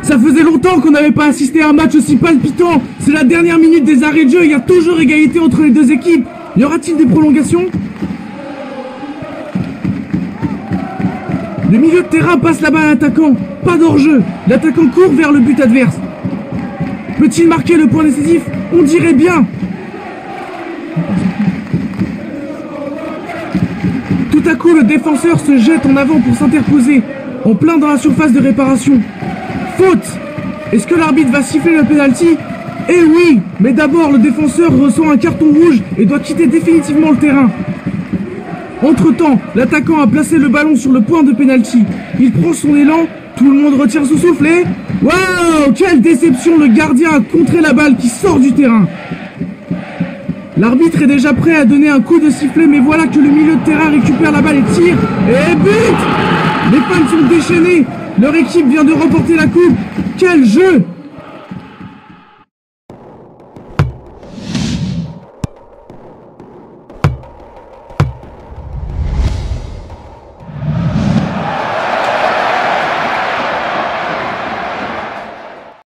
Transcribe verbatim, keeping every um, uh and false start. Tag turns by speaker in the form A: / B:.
A: Ça faisait longtemps qu'on n'avait pas assisté à un match aussi palpitant. C'est la dernière minute des arrêts de jeu, il y a toujours égalité entre les deux équipes. Y aura-t-il des prolongations? Le milieu de terrain passe la balle à l'attaquant. Pas d'hors-jeu. L'attaquant court vers le but adverse. Peut-il marquer le point décisif? On dirait bien. Tout à coup, le défenseur se jette en avant pour s'interposer, en plein dans la surface de réparation. Faute! Est-ce que l'arbitre va siffler le penalty? Eh oui! Mais d'abord, le défenseur reçoit un carton rouge et doit quitter définitivement le terrain. Entre-temps, l'attaquant a placé le ballon sur le point de penalty. Il prend son élan, tout le monde retient son souffle et... Waouh! Quelle déception! Le gardien a contré la balle qui sort du terrain. L'arbitre est déjà prêt à donner un coup de sifflet, mais voilà que le milieu de terrain récupère la balle et tire. Et but! Les fans sont déchaînés. Leur équipe vient de remporter la coupe. Quel jeu!